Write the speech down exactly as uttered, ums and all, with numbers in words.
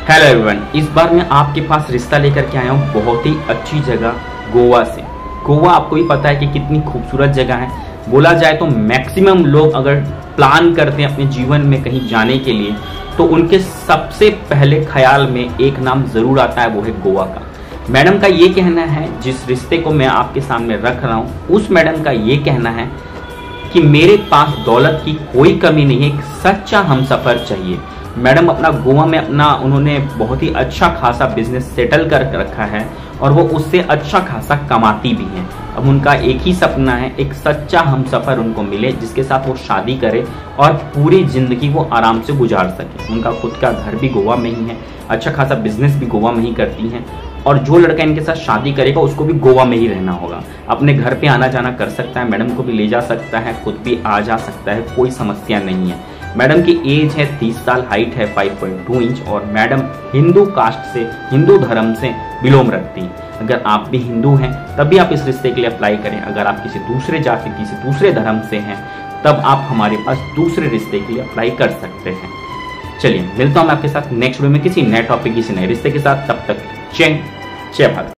Hello everyone, इस बार मैं आपके पास रिश्ता लेकर के आया हूँ बहुत ही अच्छी जगह गोवा से। गोवा आपको भी पता है कि कितनी खूबसूरत जगह है। बोला जाए तो मैक्सिमम लोग अगर प्लान करते हैं अपने जीवन में कहीं जाने के लिए तो उनके सबसे पहले ख्याल में एक नाम जरूर आता है, वो है गोवा का। मैडम का ये कहना है, जिस रिश्ते को मैं आपके सामने रख रहा हूँ उस मैडम का ये कहना है कि मेरे पास दौलत की कोई कमी नहीं है, एक सच्चा हमसफर चाहिए। मैडम अपना गोवा में अपना उन्होंने बहुत ही अच्छा खासा बिजनेस सेटल कर रखा है और वो उससे अच्छा खासा कमाती भी हैं। अब उनका एक ही सपना है, एक सच्चा हमसफर उनको मिले जिसके साथ वो शादी करे और पूरी जिंदगी वो आराम से गुजार सके। उनका खुद का घर भी गोवा में ही है, अच्छा खासा बिजनेस भी गोवा में ही करती हैं और जो लड़का इनके साथ शादी करेगा उसको भी गोवा में ही रहना होगा। अपने घर पे आना जाना कर सकता है, मैडम को भी ले जा सकता है, खुद भी आ जा सकता है, कोई समस्या नहीं है। मैडम की एज है तीस साल, हाइट है पाँच पॉइंट दो इंच और मैडम हिंदू कास्ट से, हिंदू धर्म से बिलोंग रखती हैं। अगर आप भी हिंदू हैं तब भी आप इस रिश्ते के लिए अप्लाई करें। अगर आप किसी दूसरे जाति, किसी दूसरे धर्म से हैं तब आप हमारे पास दूसरे रिश्ते के लिए अप्लाई कर सकते हैं। चलिए मिलता हूं मैं आपके साथ नेक्स्ट वीडियो में किसी नए टॉपिक, किसी नए रिश्ते के साथ। तब तक जय जय भारत।